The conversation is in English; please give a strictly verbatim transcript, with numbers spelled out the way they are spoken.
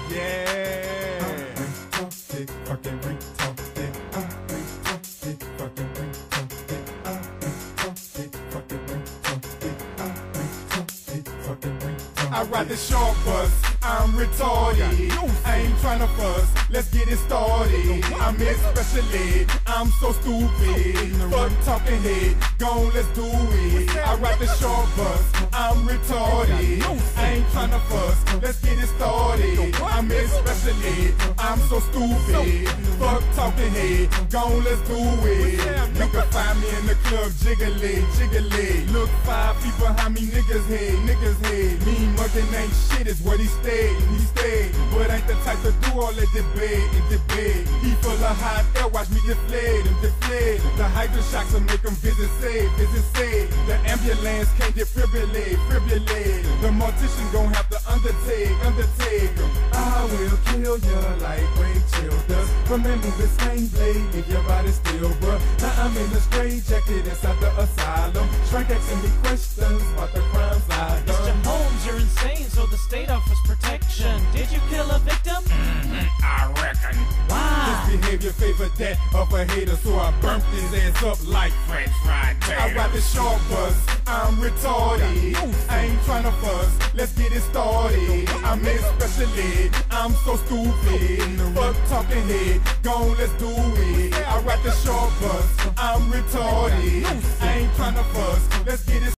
Yeah. I'm retarded, fucking retarded. I'm retarded, fucking retarded. I'm retarded, fucking retarded. I'm retarded, fucking retarded. I ride the short bus, I'm retarded. I ain't tryna fuss, let's get it started. I'm in special ed, I'm so stupid. Fuck talking head, gone, let's do it. I ride the short bus, I'm retarded. I ain't tryna fuss, let's get it started. I'm in special ed, I'm so stupid. Fuck talking head, gone, let's do it. You can find me in the club, jiggly, jiggly. Look, five people behind me, niggas head, niggas head. Mean mugging ain't shit, is what he stayed, he stayed. But ain't the type to do all that debate and debate. He full of hot air, watch me deflate and deflate. The hydroshocks will make him visit safe, visit safe. The ambulance can't defibrillate, fibrillate. The mortician gon' have to undertake, undertake. I will kill ya like Rachel does. Remember the same blade, if your body still, bruh. Now I'm in a straight jacket inside the asylum. Shrink asking me questions about the crimes I done. Mister Holmes, you're insane, so the state offers protection. Did you kill a victim? Mm-hmm, I reckon. Why? His behavior favored that of a hater, so I burnt his ass up like French fried tater. I ride the short bus, I'm retarded. I ain't tryna fuss, let's get it started. I'm in special ed, I'm so stupid. Fuck talking head, gone, let's do it. I ride the short bus, I'm retarded. I ain't tryna fuss, let's get it